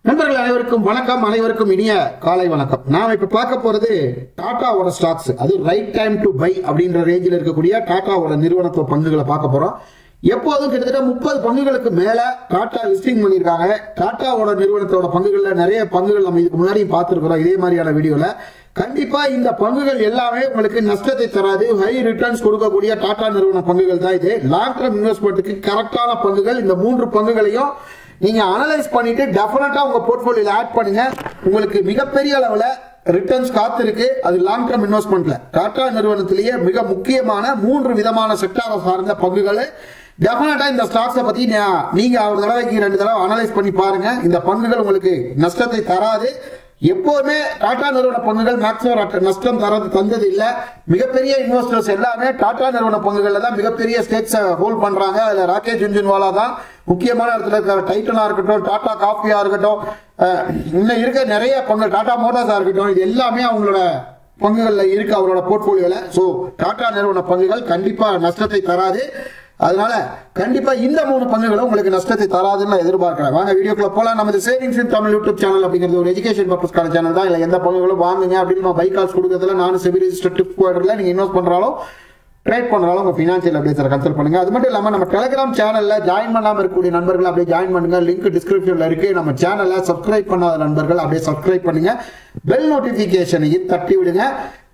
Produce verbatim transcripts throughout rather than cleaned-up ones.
நண்பர்கள் அனைவருக்கும் வணக்கம். அனைவருக்கும் இனிய காலை வணக்கம். நாம இப்ப பார்க்க போறது டாடாவோட ஸ்டாக்ஸ், அது ரைட் டைம் டு பை அப்படின்ற ரேஞ்சில் இருக்கக்கூடிய டாடாவோட நிறுவனத்தோட பங்குகளை பார்க்க போறோம். எப்போதும் கிட்டத்தட்ட முப்பது பங்குகளுக்கு மேல டாடா லிஸ்டிங் பண்ணிருக்காங்க. டாடாவோட நிறுவனத்தோட பங்குகள்ல நிறைய பங்குகள் நம்ம இதுக்கு முன்னாடி பார்த்திருக்கிறோம் இதே மாதிரியான வீடியோல. கண்டிப்பா இந்த பங்குகள் எல்லாமே உங்களுக்கு நஷ்டத்தை தராது, ஹை ரிட்டர்ன்ஸ் கொடுக்கக்கூடிய டாடா நிறுவன பங்குகள் தான் இது. லாங் டர்ம் இன்வெஸ்ட்மெண்ட்டுக்கு கரெக்டான பங்குகள். இந்த மூன்று பங்குகளையும் நீங்க அனலைஸ் பண்ணிட்டு டெஃபினட்டா உங்க போர்ட்ஃபோலியோல ஆட் பண்ணுங்க. உங்களுக்கு மிகப்பெரிய அளவுல ரிட்டர்ன்ஸ் காத்திருக்கு. அது லாங் டர்ம் இன்வெஸ்ட்மெண்ட்ல டாடா நிறுவனத்திலேயே மிக முக்கியமான மூன்று விதமான செக்டாரை சார்ந்த பங்குகள். டெஃபினட்டா இந்த ஸ்டாக்ஸை பத்தி நீங்க ஒரு தடவைக்கு ரெண்டு தடவை அனலைஸ் பண்ணி பாருங்க. இந்த பங்குகள் உங்களுக்கு நஷ்டத்தை தராது. எப்போதுமே டாடா நிறுவன பங்குகள் மேக்ஸிமம் நஷ்டம் தரது தந்தது இல்ல. மிகப்பெரிய இன்வெஸ்டர்ஸ் எல்லாமே டாடா நிறுவன பங்குகள்ல தான் மிகப்பெரிய ஸ்டேக்ஸ் ஹோல்ட் பண்றாங்க. அதுல ராகேஷ் ஜுன்ஜுன்வாலா தான் முக்கியமான இடத்துல இருக்கிற. டைட்டனா இருக்கட்டும், டாடா காஃபியா இருக்கட்டும், இன்னும் இருக்க நிறைய பங்கு, டாடா மோட்டார்ஸா இருக்கட்டும், இது எல்லாமே அவங்களோட பங்குகள்ல இருக்கு அவரோட போர்ட்போலியோல. சோ டாடா நிறுவன பங்குகள் கண்டிப்பா நஷ்டத்தை தராது. அதனால கண்டிப்பா இந்த மூணு பங்குகளும் உங்களுக்கு நஷ்டத்தை தராதுன்னு எதிர்பார்க்கிறேன். வாங்க வீடியோக்குள்ள போலாம். நமது savings in Tamil YouTube channel அப்படிங்கிறது ஒரு எஜுகேஷன் பர்பஸ்க்கான சேனல் தான். இல்ல எந்த பங்குகளும் வாங்குங்க அப்படின்னு நம்ம பை கால்ஸ் கொடுக்கறதுல நானும் செபி ரெஜிஸ்டர்ட் டிப் கோடர்ல நீங்க இன்வெஸ்ட் பண்றாலும் ட்ரேட் பண்றாலும் உங்க பினான்சியல் அப்டேட்ஸை கன்சல்ட் பண்ணுங்க. அது மட்டும் இல்லாம நம்ம டெலிகிராம் சேனல்ல ஜாயின் பண்ணாம இருக்கக்கூடிய நண்பர்கள் அப்படியே ஜாயின் பண்ணுங்க. லிங்க் டிஸ்கிரிப்ஷன்ல இருக்கு. நம்ம சேனல்ல சப்ஸ்கிரைப் பண்ணாத நண்பர்கள் அப்படியே சப்ஸ்கிரைப் பண்ணுங்க. பெல் நோட்டிபிகேஷனையும் தட்டி விடுங்க.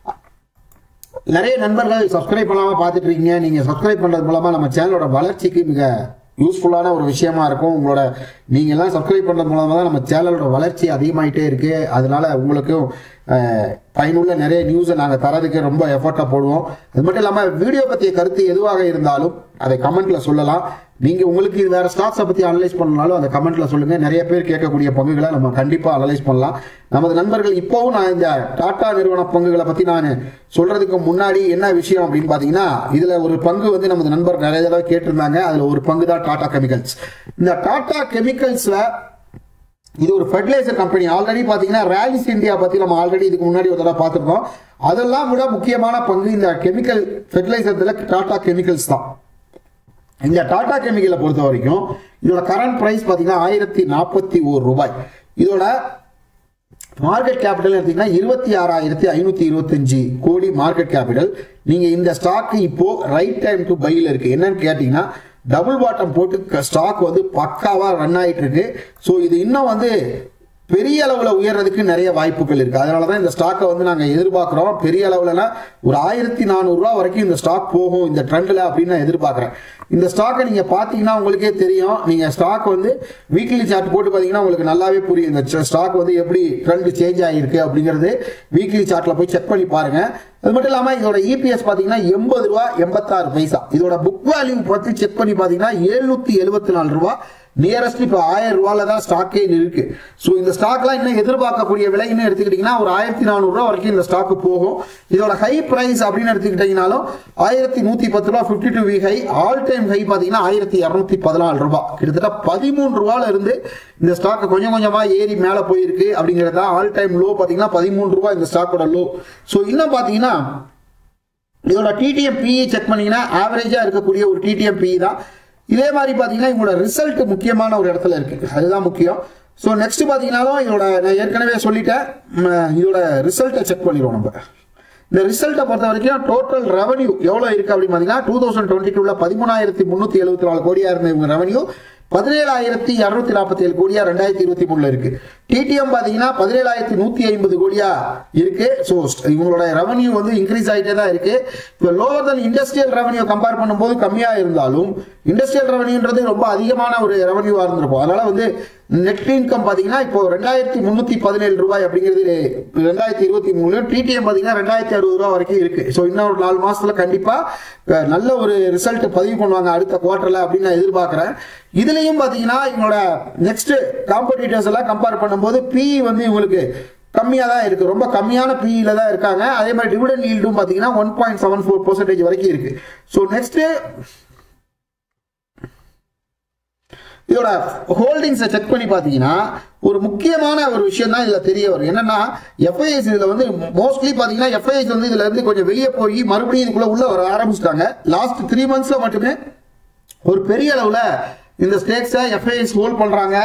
நிறைய நண்பர்கள் சப்ஸ்கிரைப் பண்ணாம பார்த்துட்டு இருக்கீங்க. நீங்க சப்ஸ்கிரைப் பண்றது மூலமா நம்ம சேனலோட வளர்ச்சிக்கு மிக யூஸ்ஃபுல்லான ஒரு விஷயமா இருக்கும். உங்களோட நீங்க எல்லாம் சப்ஸ்கிரைப் பண்றது மூலமா தான் நம்ம சேனலோட வளர்ச்சி அதிகமாயிட்டே இருக்கு. அதனால உங்களுக்கும் பயனுள்ள நிறைய நியூஸை நாங்கள் தரதுக்கு ரொம்ப எஃபர்ட்டா போடுவோம். அது மட்டும் இல்லாமல் வீடியோ பற்றிய கருத்து எதுவாக இருந்தாலும் அதை கமெண்ட்ல சொல்லலாம். நீங்க உங்களுக்கு இது வேற ஸ்டாக்ஸை பத்தி அனலைஸ் பண்ணாலும் அந்த கமெண்ட்ல சொல்லுங்க. நிறைய பேர் கேட்கக்கூடிய பங்குகளை நம்ம கண்டிப்பா அனலைஸ் பண்ணலாம். நமது நண்பர்கள் இப்போவும் நான் இந்த டாடா நிறுவன பங்குகளை பத்தி நான் சொல்றதுக்கு முன்னாடி என்ன விஷயம் அப்படின்னு பாத்தீங்கன்னா, இதுல ஒரு பங்கு வந்து நமது நண்பர் நிறைய தடவை கேட்டிருந்தாங்க. அதுல ஒரு பங்கு தான் டாடா கெமிக்கல்ஸ். இந்த டாடா கெமிக்கல்ஸ்ல இது ஒரு ஃபெர்டிலைசர் கம்பெனி. ஆல்ரெடி பாத்தீங்கன்னா ராலிஸ் இந்தியா பத்தி நம்ம ஆல்ரெடி இதுக்கு முன்னாடி ஒரு தடவை பார்த்துருக்கோம். அதெல்லாம் விட முக்கியமான பங்கு இந்த கெமிக்கல் ஃபெர்டிலைசர்ல டாடா கெமிக்கல்ஸ் தான். இந்த டாடா கெமிக்கலை பொறுத்த வரைக்கும் இதோட கரண்ட் பிரைஸ் பாத்தீங்கன்னா ஆயிரத்தி நாற்பத்தி ஒரு ரூபாய். இதோட மார்க்கெட் கேபிட்டல் எடுத்தீங்கன்னா இருபத்தி ஆறாயிரத்தி ஐநூத்தி இருபத்தி அஞ்சு கோடி மார்க்கெட் கேபிட்டல். நீங்க இந்த ஸ்டாக் இப்போ ரைட் டைம் டு பைல இருக்கு. என்னன்னு கேட்டீங்கன்னா, டபுள் பாட்டம் போட்டு ஸ்டாக் வந்து பக்காவா ரன் ஆயிட்டு இருக்கு. ஸோ இது இன்னும் வந்து பெரிய அளவுல உயர்றதுக்கு நிறைய வாய்ப்புகள் இருக்கு. அதனாலதான் இந்த ஸ்டாக்கை வந்து நாங்க எதிர்பார்க்கிறோம். பெரிய அளவுல ஒரு ஆயிரத்தி நானூறு ரூபாய் வரைக்கும் இந்த ஸ்டாக் போகும் இந்த ட்ரெண்ட்ல அப்படின்னு நான் எதிர்பார்க்கிறேன். இந்த ஸ்டாக்கை நீங்க பாத்தீங்கன்னா உங்களுக்கே தெரியும். நீங்க ஸ்டாக் வந்து வீக்லி சார்ட் போட்டு பாத்தீங்கன்னா உங்களுக்கு நல்லாவே புரியும் இந்த ஸ்டாக் வந்து எப்படி ட்ரெண்ட் சேஞ்ச் ஆகிருக்கு அப்படிங்கிறது. வீக்லி சார்ட்ல போய் செக் பண்ணி பாருங்க. அது மட்டும் இல்லாம இதோட இபிஎஸ் பாத்தீங்கன்னா எண்பது ரூபாய் எண்பத்தாறு பைசா. இதோட புக் வேல்யூ பத்தி செக் பண்ணி பாத்தீங்கன்னா எழுநூத்தி எழுபத்தி நாலு ரூபாய். நியரஸ்ட் இப்ப ஆயிரம் ரூபாயில தான் ஸ்டாக்கே இருக்கு. சோ இந்த ஸ்டாக்லாம் இன்னும் எதிர்பார்க்கக்கூடிய விலைன்னு எடுத்துக்கிட்டீங்கன்னா ஒரு ஆயிரத்தி நானூறு ரூபாய் வரைக்கும் இந்த ஸ்டாக் போகும். இதோட ஹை பிரைஸ் அப்படின்னு எடுத்துக்கிட்டீங்கன்னாலும் ஆயிரத்தி நூத்தி பத்து ரூபாய் fifty two week high. All time high பாத்தீங்கன்னா ஆயிரத்தி இருநூத்தி பதினாலு ரூபாய். கிட்டத்தட்ட பதிமூணு ரூபாயில இருந்து இந்த ஸ்டாக் கொஞ்சம் கொஞ்சமா ஏறி மேல போயிருக்கு. அப்படிங்கிறதா ஆல் டைம் லோ பாத்தீங்கன்னா பதிமூணு ரூபாய் இந்த ஸ்டாக்கோட லோ. சோ இன்னும் பாத்தீங்கன்னா இதோட டிடிஎம் பிஇ செக் பண்ணீங்கன்னா ஆவரேஜா இருக்கக்கூடிய ஒரு டிடிஎம் பிஇ தான். இதே மாதிரி பாத்தீங்கன்னா இவங்களோட ரிசல்ட் முக்கியமான ஒரு இடத்துல இருக்கு. அதுதான் முக்கியம். ஸோ நெக்ஸ்ட் பாத்தீங்கன்னாலும் இதோட நான் ஏற்கனவே சொல்லிட்டேன். இதோட ரிசல்ட்டை செக் பண்ணிடுவோம் நம்ம. இந்த ரிசல்ட்டை பொறுத்த வரைக்கும் டோட்டல் ரெவன்யூ எவ்வளவு இருக்கு அப்படின்னு பாத்தீங்கன்னா டூ தௌசண்ட் டுவெண்ட்டி டூல பதிமூணாயிரத்தி முன்னூத்தி எழுபத்தி நாலு கோடியா இருந்த இவங்க ரெவன்யூ பதினேழாயிரத்தி இருநூத்தி நாற்பத்தி ஏழு கோடியா ரெண்டாயிரத்தி இருபத்தி மூணுல இருக்கு. டிடிஎம் பாத்தீங்கன்னா பதினேழாயிரத்தி நூத்தி ஐம்பது கோடியா இருக்கு. சோ இவங்களோட ரெவன்யூ வந்து இன்க்ரீஸ் ஆகிட்டே தான் இருக்கு. இப்போ lower than industrial revenue compare பண்ணும்போது கம்மியா இருந்தாலும் இண்டஸ்ட்ரியல் ரெவன்யூன்றது ரொம்ப அதிகமான ஒரு ரெவன்யூவா இருந்திருக்கும். அதனால வந்து நெட் இன்கம் பாத்தீங்கன்னா இப்போ ரெண்டாயிரத்தி முன்னூத்தி பதினேழு ரூபாய் அப்படிங்கிறது ரெண்டாயிரத்தி இருபத்தி மூணு. டிடிஎம் பாத்தீங்கன்னா ரெண்டாயிரத்தி அறுபது ரூபாய் வரைக்கும் இருக்கு. ஸோ இன்னும் ஒரு நாலு மாசத்துல கண்டிப்பா நல்ல ஒரு ரிசல்ட் பதிவு பண்ணுவாங்க அடுத்த குவார்டர்ல அப்படின்னு நான் எதிர்பார்க்கிறேன். இதுலயும் பாத்தீங்கன்னா இவங்களோட நெக்ஸ்ட் காம்படிட்டர்ஸ் எல்லாம் கம்பேர் பண்ணும்போது பி வந்து இவங்களுக்கு கம்மியா தான் இருக்கு. ரொம்ப கம்மியான பிஇல தான் இருக்காங்க. அதே மாதிரி டிவிடெண்ட் ஈல்டும் பாத்தீங்கன்னா one point seven four percentage வரைக்கும் இருக்கு. ஸோ நெக்ஸ்ட் இதோட ஹோல்டிங்ஸை செக் பண்ணி பாத்தீங்கன்னா ஒரு முக்கியமான ஒரு விஷயம் தான் இதுல தெரிய வரும். என்னன்னா எஃப்ஐஎஸ் இதுல வந்து மோஸ்ட்லி பாத்தீங்கன்னா எஃப்ஐஎஸ் வந்து இதுல இருந்து கொஞ்சம் வெளியே போய் மறுபடியும் இதுக்குள்ள உள்ள வர ஆரம்பிச்சிட்டாங்க. லாஸ்ட் த்ரீ மந்த்ஸ்ல மட்டுமே ஒரு பெரிய அளவுல இந்த ஸ்டேக்ஸை எஃப்ஐஎஸ் ஹோல்ட் பண்றாங்க.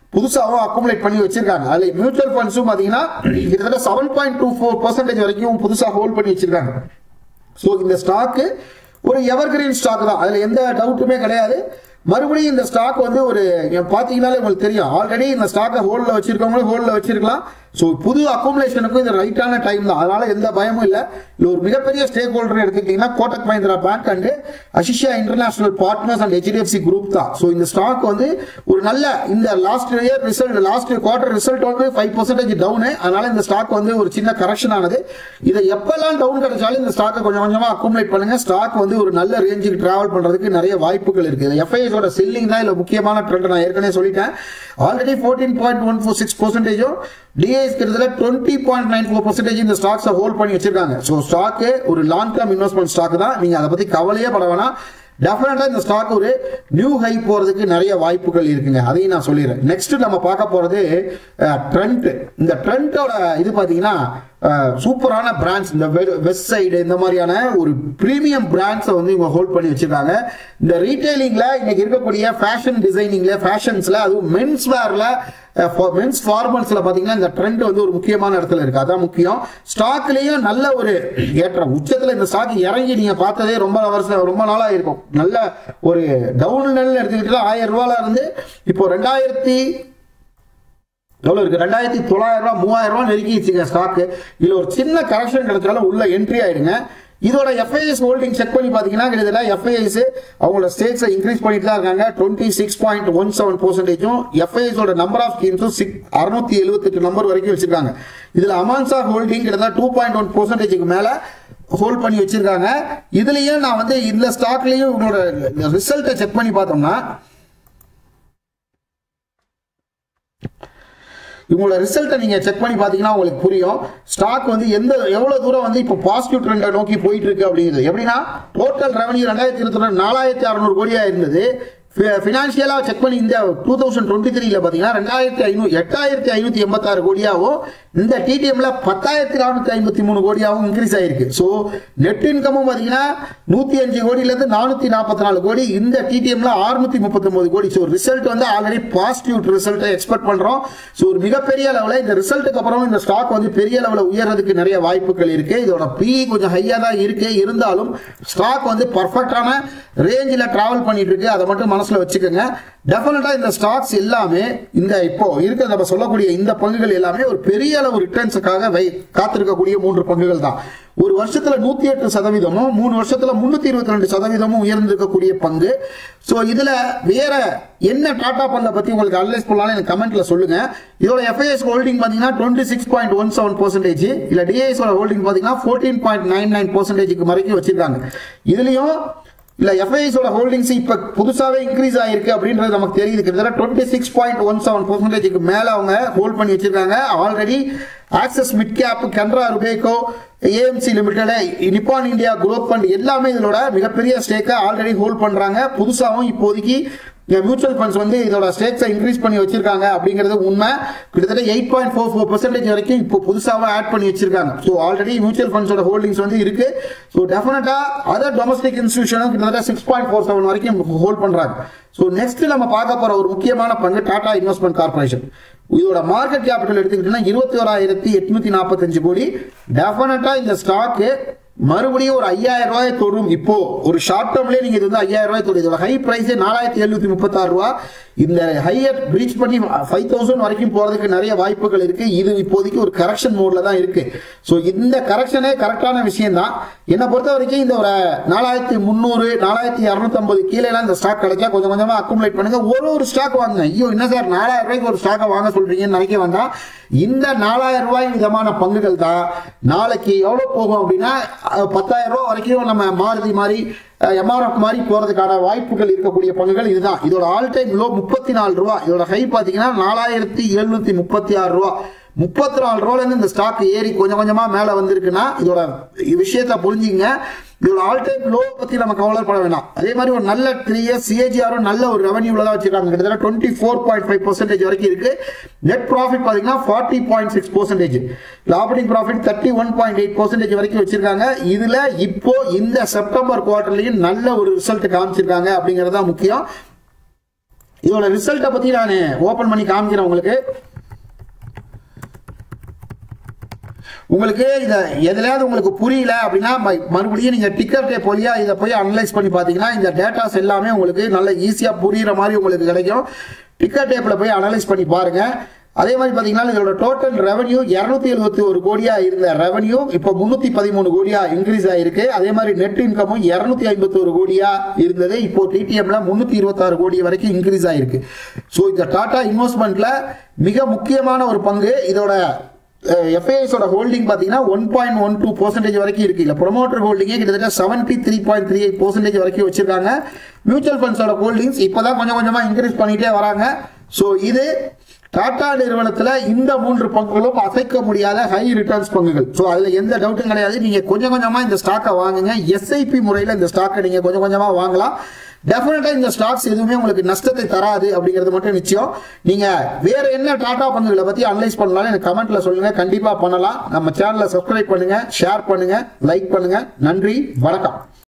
புதுசாகவும் அக்குமுலேட் பண்ணி வச்சிருக்காங்க. அதுல மியூச்சுவல் ஃபண்ட்ஸும் பாத்தீங்கன்னா கிட்டத்தட்ட seven point two four percentage வரைக்கும் புதுசாக ஹோல்ட் பண்ணி வச்சிருக்காங்க. ஸோ இந்த ஸ்டாக்கு ஒரு எவர்கிரீன் ஸ்டாக் தான், அதுல எந்த டவுட்டுமே கிடையாது. மறுபடியும் இந்த ஸ்டாக் வந்து ஒரு பாத்தீங்கன்னாலே உங்களுக்கு தெரியும், ஆல்ரெடி இந்த ஸ்டாக்கை ஹோல்ட்ல வச்சிருக்கவங்க ஹோல்ட்ல வச்சிருக்கலாம். ஸோ புது அக்குமுலேஷனுக்கும் இது ரைட்டான டைம் தான், அதனால எந்த பயமும் இல்லை. இது ஒரு மிகப்பெரிய ஸ்டேக் ஹோல்டர் எடுத்துக்கிட்டீங்கன்னா கோட்டக் மஹிந்திரா பேங்க் அண்ட் அசிஷியா international partners and HDFC group தான். ஸோ இந்த ஸ்டாக் வந்து ஒரு நல்ல இந்த last year result last quarter result வந்து ஃபைவ் பர்சன்டேஜ் டவுனு, அதனால இந்த ஸ்டாக் வந்து ஒரு சின்ன கரெக்ஷன் ஆனது. இதை எப்பெல்லாம் டவுன் கிடைச்சாலும் இந்த ஸ்டாக்கை கொஞ்சம் கொஞ்சமா அக்குமுலேட் பண்ணுங்க. ஸ்டாக் வந்து ஒரு நல்ல ரேஞ்சுக்கு டிராவல் பண்றதுக்கு நிறைய வாய்ப்புகள் இருக்கு. எஃப்ஐஎஸோட செல்லிங் தான் இதுல முக்கியமான ட்ரெண்ட், நான் ஏற்கனவே சொல்லிட்டேன். Already fourteen point one four six பர்சன்டேஜும் டிஐஎஸ் கிட்டத்தட்ட twenty point nine four percentage இந்த ஸ்டாக்ஸை ஹோல்ட் பண்ணி வச்சிருக்காங்க. ஸோ ஸ்டாக்கு ஒரு லாங் டேர்ம் இன்வெஸ்ட்மெண்ட் ஸ்டாக் தான், நீங்க அதை பத்தி கவலையே பட வேணாம். டெஃபினட்டா இந்த ஸ்டாக் ஒரு நியூ ஹை போறதுக்கு நிறைய வாய்ப்புகள் இருக்குங்க, அதையும் நான் சொல்லிடுறேன். நெக்ஸ்ட் நம்ம பார்க்க போறது ட்ரெண்ட். இந்த ட்ரெண்டோட இது பாத்தீங்கன்னா சூப்பரான பிராண்ட்ஸ், இந்த வெஸ்ட் சைடு இந்த மாதிரியான ஒரு பிரீமியம் பிராண்ட்ஸை வந்து இவங்க ஹோல்ட் பண்ணி வச்சிருக்காங்க. இந்த ரீட்டைலிங்ல இன்னைக்கு இருக்கக்கூடிய ஃபேஷன் டிசைனிங்ல ஃபேஷன்ஸ்ல அதுவும் மென்ஸ் வேர்ல மென்ஸ் ஃபார்மல்ஸ்ல பாத்தீங்கன்னா இந்த ட்ரெண்ட் வந்து ஒரு முக்கியமான இடத்துல இருக்கு, அதான் முக்கியம். ஸ்டாக்லயும் நல்ல ஒரு ஏற்றம் உச்சத்துல இந்த ஸ்டாக் இறங்கி நீங்க பார்த்ததே ரொம்ப வருஷம் ரொம்ப நாளா இருக்கும். நல்ல ஒரு டவுன் எடுத்துக்கிட்டு ஆயிரம் ரூபாயில இருந்து இப்போ ரெண்டாயிரத்தி எவ்வளவு இருக்கு, ரெண்டாயிரத்தி தொள்ளாயிரம் ரூபாய் மூவாயிரம் ரூபாய் நெருங்கிச்சுங்க ஸ்டாக். இதுல ஒரு சின்ன கரெக்ஷன் கிடைச்சாலும் உள்ள என்ட்ரி ஆயிடுங்க. இதோட எஃப்ஐஎஸ் ஹோல்டிங் செக் பண்ணி பாத்தீங்கன்னா கிட்டத்தட்ட எஃப்ஐஎஸ் அவங்களோட ஸ்டேக்ஸ் இன்க்ரீஸ் பண்ணிட்டு தான் இருக்காங்க. Twenty six point one seven பர்சன்டேஜும் எஃப்ஐஎஸ் நம்பர் ஆஃப் ஸ்கீம்ஸும் அறுநூத்தி எழுபத்தி எட்டு நம்பர் வரைக்கும் வச்சிருக்காங்க. இதுல அமான்சா ஹோல்டிங் கிட்டத்தட்ட டூ பாயிண்ட் ஒன் பர்சன்டேஜுக்கு மேல ஹோல்ட் பண்ணி வச்சிருக்காங்க. இதுலயும் நான் வந்து இந்த ஸ்டாக்லயும் உங்களோட ரிசல்ட்டை செக் பண்ணி பார்த்தோம்னா இவங்களோட ரிசல்ட்டை நீங்க செக் பண்ணி பாத்தீங்கன்னா உங்களுக்கு புரியும் ஸ்டாக் வந்து எந்த எவ்வளவு தூரம் வந்து இப்போ பாசிட்டிவ் ட்ரெண்டை நோக்கி போயிட்டு இருக்கு அப்படிங்கிறது. எப்படின்னா டோட்டல் ரெவன்யூ ரெண்டாயிரத்தி இருபத்தி ரெண்டு நாலாயிரத்தி அறுநூறு கோடியா இருந்தது. பினான்சியலா செக் பண்ணி இந்த டூ தௌசண்ட் டுவெண்ட்டி த்ரீல பாத்தீங்கன்னா ரெண்டாயிரத்தி ஐநூறு எட்டாயிரத்தி ஐநூத்தி எண்பத்தி ஆறு கோடியாவும் இந்த டிடிஎம்ல பத்தாயிரத்தி நானூத்தி ஐம்பத்தி மூணு கோடியாவும் இன்க்ரீஸ் ஆயிருக்கு. ஸோ நெட் இன்கமும் பாத்தீங்கன்னா நூத்தி அஞ்சு கோடியில இருந்து நானூத்தி நாற்பத்தி நாலு கோடி, இந்த டிடிஎம்ல அறுநூத்தி முப்பத்தி ஒன்பது கோடி. ஸோ ரிசல்ட் வந்து ஆல்ரெடி பாசிட்டிவ் ரிசல்ட்டை எக்ஸ்பெக்ட் பண்றோம். ஸோ ஒரு மிகப்பெரிய லெவலில் இந்த ரிசல்ட்டுக்கு அப்புறம் இந்த ஸ்டாக் வந்து பெரிய லெவலில் உயர்றதுக்கு நிறைய வாய்ப்புகள் இருக்கு. இதோட பி கொஞ்சம் ஹையா தான் இருக்கு, இருந்தாலும் ஸ்டாக் வந்து பர்ஃபெக்டான ரேஞ்சில் டிராவல் பண்ணிட்டு இருக்கு, அதை மட்டும் மனசுல வச்சுக்கோங்க. டெஃபினட்டா இந்த ஸ்டாக்ஸ் எல்லாமே இந்த இப்போ இருக்க நம்ம சொல்லக்கூடிய இந்த பங்குகள் எல்லாமே ஒரு பெரிய அளவு ரிட்டர்ன்ஸுக்காக காத்திருக்கக்கூடிய மூன்று பங்குகள் தான். ஒரு வருஷத்துல நூத்தி எட்டு சதவீதமும் மூணு வருஷத்துல முன்னூத்தி இருபத்தி ரெண்டு சதவீதமும் உயர்ந்திருக்கக்கூடிய பங்கு. சோ இதுல வேற என்ன டாடா பங்கை பத்தி உங்களுக்கு அனலைஸ் பண்ணலாம் எனக்கு கமெண்ட்ல சொல்லுங்க. இதோட எஃப்ஐஎஸ் ஹோல்டிங் பாத்தீங்கன்னா twenty six point one seven percentage, இல்ல டிஐஎஸ் ஹோல்டிங் பாத்தீங்கன்னா ஃபோர்டீன் பாயிண்ட் நைன் நைன் பர்சன்டேஜுக்கு வரைக்கும் வச்சிருக்காங்க. இதுலயும் இல்ல எஃப்ஐஎஸோட ஹோல்டிங்ஸ் இப்ப புதுசாவே இன்க்ரீஸ் ஆயிருக்கு அப்படின்றது நமக்கு தெரியுது. கிட்டத்தட்ட twenty six point one seven பர்சன்டேஜுக்கு மேல அவங்க ஹோல்ட் பண்ணி வச்சிருக்காங்க. Already axis mid cap, Canara Robeco, AMC limited, Nippon India growth fund எல்லாமே இதோட மிகப்பெரிய ஸ்டேக்கை ஆல்ரெடி ஹோல்ட் பண்றாங்க. புதுசாவும் இப்போதைக்கு மியூச்சுவல் ஃபண்ட்ஸ் வந்து இதோட ஸ்டேக்ஸை இன்க்ரீஸ் பண்ணி வச்சிருக்காங்க அப்படிங்கிறது உண்மை. கிட்டத்தட்ட eight point four four percentage வரைக்கும் இப்போ புதுசாக ஆட் பண்ணி வச்சிருக்காங்க. ஸோ ஆல்ரெடி மியூச்சுவல் ஃபண்ட்ஸோட ஹோல்டிங்ஸ் வந்து இருக்கு. ஸோ டெஃபினட்டா அதர் டொமஸ்டிக் இன்ஸ்டிடியூஷனும் கிட்டத்தட்ட சிக்ஸ் பாயிண்ட் ஃபோர் செவன் வரைக்கும் ஹோல்ட் பண்றாங்க. ஸோ நெக்ஸ்ட் நம்ம பார்க்க போற ஒரு முக்கியமான பங்கு டாடா இன்வெஸ்ட்மெண்ட் கார்பரேஷன். இதோட மார்க்கெட் கேபிட்டல் எடுத்துக்கிட்டீங்கன்னா இருபத்தி ஓராயிரத்தி எட்நூத்தி நாற்பத்தஞ்சு கோடி. டெஃபினட்டா இந்த ஸ்டாக்கு மறுபடியும் ஒரு ஐயாயிரம் ரூபாய் தொடும். இப்போ ஒரு ஷார்ட் டேர்ம்லயே நீங்க இது வந்து ஐயாயிரம் ரூபாய் தொடும். இதோட ஹை பிரைஸ் நாலாயிரத்தி எழுநூத்தி முப்பத்தி ஆறு ரூபாய். இந்த ஹையர் ரீச் பண்ணி ஃபைவ் தௌசண்ட் வரைக்கும் போறதுக்கு நிறைய வாய்ப்புகள் இருக்கு. இது இப்போதைக்கு ஒரு கரெக்ஷன் மோட்ல தான் இருக்கு. ஸோ இந்த கரெக்ஷனே கரெக்டான விஷயம் தான். என்னை பொறுத்த வரைக்கும் இந்த ஒரு நாலாயிரத்தி முந்நூறு நாலாயிரத்தி இரநூத்தி ஐம்பது கீழே இந்த ஸ்டாக் கிடைச்சா கொஞ்சம் கொஞ்சமா அக்குமுலேட் பண்ணுங்க. ஒரு ஒரு ஸ்டாக் வாங்க. ஐயோ என்ன சார் நாலாயிரம் ரூபாய்க்கு ஒரு ஸ்டாக்கை வாங்க சொல்றீங்கன்னு நினைக்க வேண்டாம். இந்த நாலாயிரம் ரூபாய் விதமான பங்குகள் தான் நாளைக்கு எவ்வளவு போகும் அப்படின்னா பத்தாயிரம் ரூபாய் வரைக்கும் நம்ம மாருதி மாதிரி எம்ஆர்எஃப் மாதிரி போறதுக்கான வாய்ப்புகள் இருக்கக்கூடிய பங்குகள் இதுதான். இதோட ஆல் டைம் லோ முப்பத்தி நாலு ரூபாய். இதோட ஹை பாத்தீங்கன்னா நாலாயிரத்தி எழுநூத்தி முப்பத்தி ஆறு ரூபாய். முப்பத்தி நாலு ரூபாயில இருந்து இந்த ஸ்டாக் ஏறி கொஞ்சம் கொஞ்சமா மேல வந்திருக்குன்னா இதோட விஷயத்த புரிஞ்சுங்க. இதோட ஆல் டைம் லோ பத்தி நம்ம கவலைப்பட வேண்டாம். அதே மாதிரி ஒரு நல்ல த்ரீ இயர்ஸ் சிஏஜிஆரும் நல்ல ஒரு ரெவன்யூல தான் வச்சிருக்காங்க. கிட்டத்தட்ட twenty four point five percentage வரைக்கும் இருக்கு. நெட் ப்ராஃபிட் பாத்தீங்கன்னா forty point six percentage. Operating profit thirty one point eight percentage வரைக்கும் வச்சிருக்காங்க. இதுல இப்போ இந்த செப்டம்பர் குவார்டர்லயும் நல்ல ஒரு ரிசல்ட் காமிச்சிருக்காங்க அப்படிங்கறதா முக்கியம். இதோட ரிசல்ட்டை பத்தி நான் ஓபன் பண்ணி காமிக்கிறேன் உங்களுக்கு. உங்களுக்கு இத எதுலயாவது உங்களுக்கு புரியல அப்படின்னா மறுபடியும் நீங்க டிக்கர் டேப் வழியா இதை போய் அனலைஸ் பண்ணி பாத்தீங்கன்னா இந்த டேட்டாஸ் எல்லாமே உங்களுக்கு நல்ல ஈஸியா புரியுற மாதிரி உங்களுக்கு கிடைக்கும். டிக்கர் டேப்ல போய் அனலைஸ் பண்ணி பாருங்க. அதே மாதிரி பாத்தீங்கன்னா இதோட டோட்டல் ரெவன்யூ இருநூத்தி எழுபத்தி ஒரு கோடியா இருந்த ரெவன்யூ இப்போ முன்னூத்தி பதிமூணு கோடியா இன்க்ரீஸ் ஆயிருக்கு. அதே மாதிரி நெட் இன்கமும் இருநூத்தி ஐம்பத்தி ஒரு கோடியா இருந்தது இப்போ டிடிஎம்ல முன்னூத்தி இருபத்தி ஆறு கோடி வரைக்கும் இன்க்ரீஸ் ஆயிருக்கு. சோ இந்த டாடா இன்வெஸ்ட்மெண்ட்ல மிக முக்கியமான ஒரு பங்கு. இதோட எஃப்ஐஎஸோட ஹோல்டிங் பாத்தீங்கன்னா one point one two percentage வரைக்கும் இருக்கு. இல்ல ப்ரொமோட்டர் ஹோல்டிங்கே கிட்டத்தட்ட seventy three point three eight percentage வரைக்கும் வச்சிருக்காங்க. மியூச்சுவல் ஃபண்ட்ஸோட ஹோல்டிங்ஸ் இப்பதான் கொஞ்சம் கொஞ்சமா இன்க்ரீஸ் பண்ணிட்டே வராங்க. சோ இது டாடா நிறுவனத்துல இந்த மூன்று பங்குகளும் அசைக்க முடியாத ஹை ரிட்டர்ன்ஸ் பங்குகள். சோ அதுல எந்த டவுட்டும் கிடையாது. நீங்க கொஞ்சம் கொஞ்சமா இந்த ஸ்டாக்கை வாங்குங்க. எஸ்ஐபி முறையில இந்த ஸ்டாக்கை நீங்க கொஞ்சம் கொஞ்சமா வாங்கலாம். டெஃபினட்டா இந்த ஸ்டாக்ஸ் எதுவுமே உங்களுக்கு நஷ்டத்தை தராது அப்படிங்கிறது மட்டும் நிச்சயம். நீங்க வேற என்ன டாடா பங்குகளை பத்தி அனலைஸ் பண்ணலாம் எனக்கு கமெண்ட்ல சொல்லுங்க. கண்டிப்பா பண்ணலாம். நம்ம சேனலை சப்ஸ்கிரைப் பண்ணுங்க, ஷேர் பண்ணுங்க, லைக் பண்ணுங்க. நன்றி, வணக்கம்.